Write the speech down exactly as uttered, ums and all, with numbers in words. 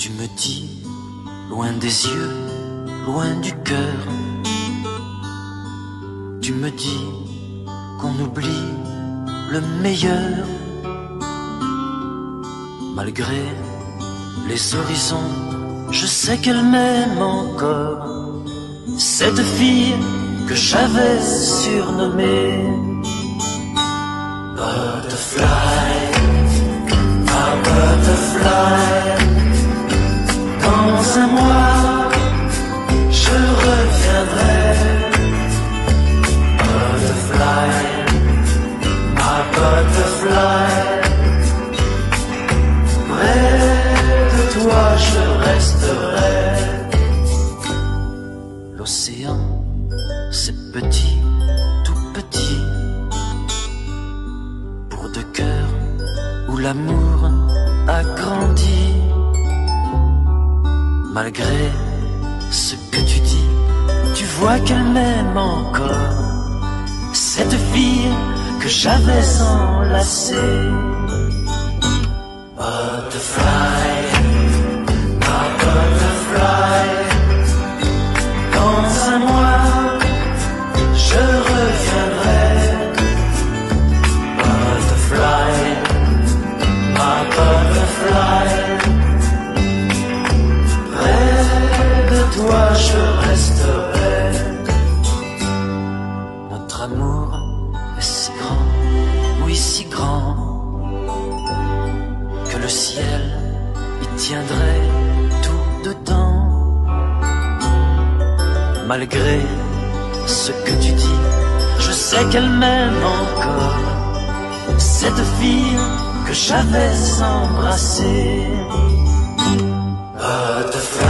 Tu me dis, loin des yeux, loin du cœur, tu me dis qu'on oublie le meilleur. Malgré les horizons, je sais qu'elle m'aime encore, cette fille que j'avais surnommée Butterfly, ma butterfly. Dans un mois, je reviendrai. Butterfly, ma butterfly. Près de toi, je resterai. L'océan, c'est petit, tout petit, pour deux cœurs où l'amour a grandi. Malgré ce que tu dis, tu vois qu'elle m'aime encore, cette fille que j'avais enlacée. Butterfly, ma butterfly. Dans un mois, je reviendrai. Butterfly, ma butterfly. Toi je resterai. Notre amour est si grand, oui si grand, que le ciel y tiendrait tout dedans. Malgré ce que tu dis, je sais qu'elle m'aime encore, cette fille que j'avais embrassée. Butterfly,